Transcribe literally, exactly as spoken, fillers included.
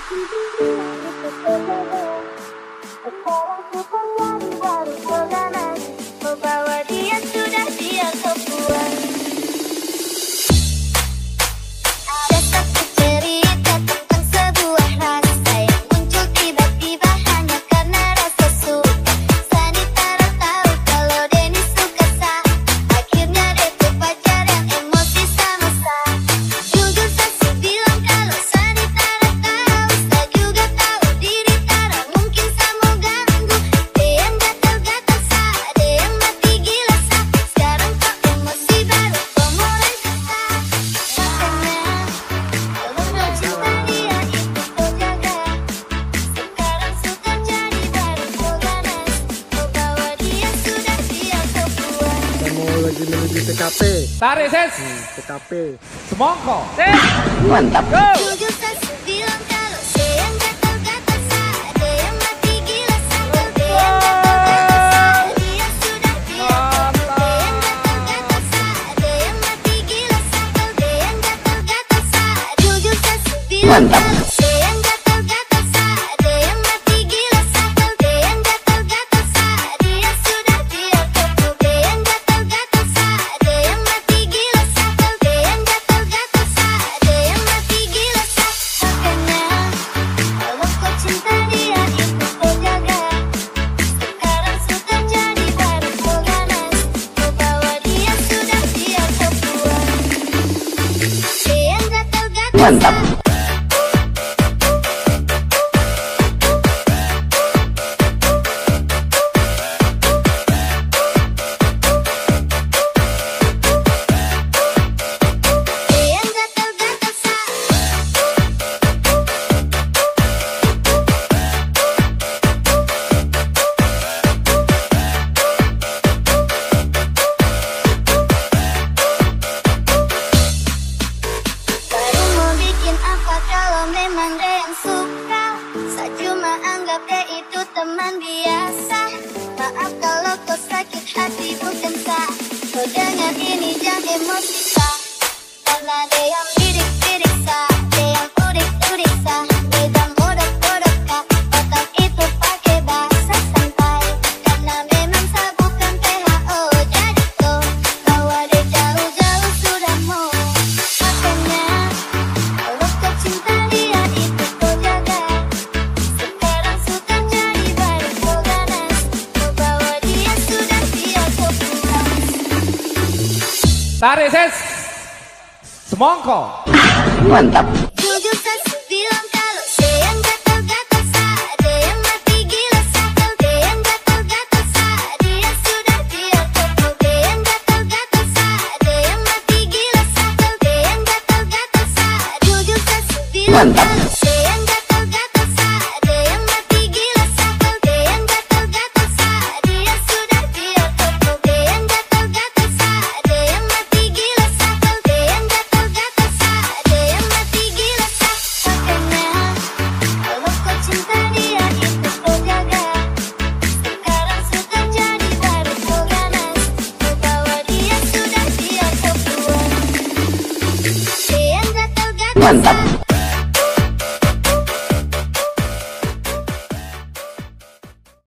Sekarang sudah jadi baru ganas, membawa dia sudah dia kebuang. Ada satu cerita tentang sebuah rasa yang muncul tiba-tiba hanya karena rasa suka. Sani tak tahu kalau Denny suka sah. Akhirnya dia tuh pacar yang emosi sama sah. Jujur saya bilang kalau Sani tak tahu, saya juga tahu diri Tara mungkin sama ganggu. Dia yang gatal-gatal sah, dia yang mati gila sah. Sekarang kok emosi baru kok mulai kesah. Makanya kalau kau cinta dia itu kau jaga. Sekarang sudah jadi baru kau ganas, kau bawa dia sudah dia kebuang. Kita mau lagi menuju T K P. Tarik ses. T K P. Semongko. Ses. Mantap. Go. Jujur saya bilang kalau dia yang gatal-gatal sah, dia yang mati gila sah. Dia yang gatal-gatal sah, dia sudah dia. Dia yang gatal-gatal sah, dia yang mati gila sah. Dia yang gatal-gatal sah, jujur saya bilang kalau dia yang gatal-gatal sah, dia yang mati gila sah. Dia yang gatal-gatal sah, dia sudah dia. Dia yang gatal-gatal sah, dia yang mati gila sah. Dia yang gatal-gatal sah, dia yang mati gila sah. Makanya kalau kau cinta dia itu kau jaga. Sekarang sudah jadi baru kau ganas, kau bawa dia sudah dia kebuang. Dia yang gatal-gatal Mantap. dia yang gatal-gatal sah. Baru mau bikin apa kalau memang dia yang suka. Saya cuma anggap dia itu teman biasa. Maaf kalau kau sakit hati bukan sah. Kau dengar ini jangan emosi sah. Karena dia yang bidik-bidik sah, dia yang udik-udik sah. Beda bodoh-bodoh kah, otak itu pakai bahasa santai. Karena memang saya bukan P H O, jadi kau bawa dia jauh-jauh sudah mau. Makanya kalau kau cinta dia itu kau jaga. Sekarang sudah jadi baru kau ganas, kau bawa dia sudah dia kebuang. Tarik ses. Semongko. Mantap. Jujur saya bilang kalau dia yang gatal-gatal sah, dia yang mati gila sah. Dia yang gatal-gatal sah, dia sudah dia. Dia yang gatal-gatal sah, dia yang mati gila sah. Dia yang gatal-gatal sah, jujur saya bilang Mantap. kalau dia yang gatal-gatal sah, dia yang mati gila sah. Dia yang gatal-gatal sah, dia sudah dia. Dia yang gatal-gatal sah, dia yang mati gila sah. Dia yang gatal-gatal sah, dia yang mati gila sah. Makanya kalau kau cinta dia itu kau jaga. Sekarang sudah jadi baru kau ganas, kau bawa dia sudah dia kebuang. Dia yang gatal-gatal Mantap. sah,